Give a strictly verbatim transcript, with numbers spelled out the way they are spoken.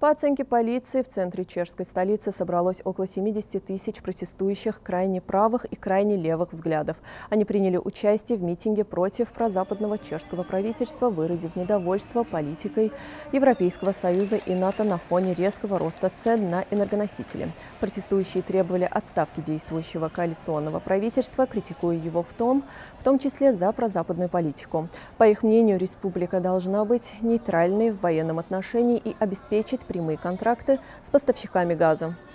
По оценке полиции, в центре чешской столицы собралось около семидесяти тысяч протестующих крайне правых и крайне левых взглядов. Они приняли участие в митинге против прозападного чешского правительства, выразив недовольство политикой Европейского Союза и НАТО на фоне резкого роста цен на энергоносители. Протестующие требовали отставки действующего коалиционного правительства, критикуя его в том, в том числе за прозападную политику. По их мнению, республика должна быть нейтральной в военном отношении и обеспечить прямые контракты с поставщиками газа.